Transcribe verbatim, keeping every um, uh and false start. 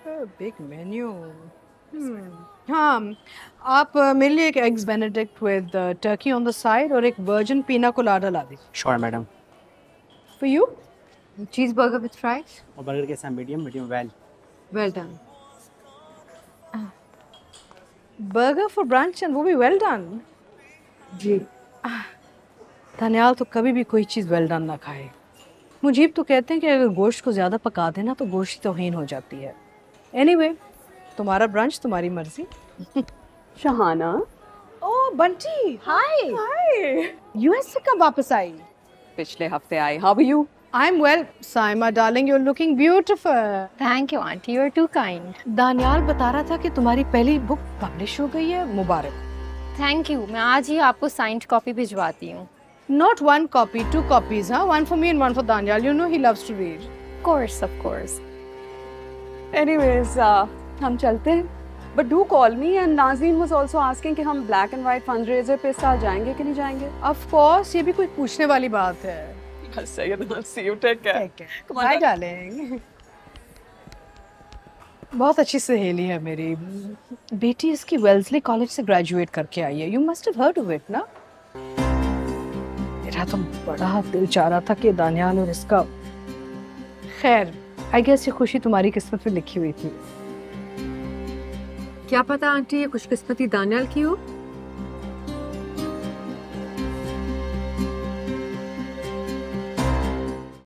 Big menu. हाँ, आप uh, मेरे लिए एक eggs Benedict with turkey on the side और एक वर्जिन पीना कोलाडा ला दीजिए। Sure madam. For you cheese burger with fries. और बर्गर कैसा? Medium? Medium well. Well done. Burger for brunch and वो भी वेल डन। जी। धनियाल तो कभी भी कोई चीज़ वेल डन ना खाए। मुजीब तो कहते हैं कि अगर गोश्त को ज़्यादा पका देना तो गोश्त तौहीन हो जाती है। एनीवे anyway, तुम्हारा ब्रंच तुम्हारी मर्जी। Shahana. Oh Bunty, hi hi. US से कब वापस आई? पिछले हफ्ते आई। How are you? I am well Saima darling, you are looking beautiful. Thank you aunty, you are too kind. Daniyal बता रहा था कि तुम्हारी पहली बुक पब्लिश हो गई है, मुबारक। थैंक यू, मैं आज ही आपको साइंड कॉपी भिजवाती हूँ। Not one copy, two copies, huh? One for me and one for Daniel. You know he loves to read. Of course, of course. Anyways, uh, हम चलते हैं। But do call me, and Nazim was also asking कि हम black and white fundraiser पे साथ जाएंगे कि नहीं जाएंगे? Of course, ये भी कोई पूछने वाली बात है। I'll say it. I'll see you. Take care. Take care. Come on, bye, darling. बहुत अच्छी सहेली है मेरी बेटी, इसकी वेल्सली कॉलेज से ग्रेजुएट करके आई है। You must have heard of it, ना? मेरा तो बड़ा दिल चाह रहा था कि दानियाल और इसका, खैर आई गेस ये खुशी तुम्हारी किस्मत में लिखी हुई थी। क्या पता आंटी ये खुशकिस्मती दानियाल की हो।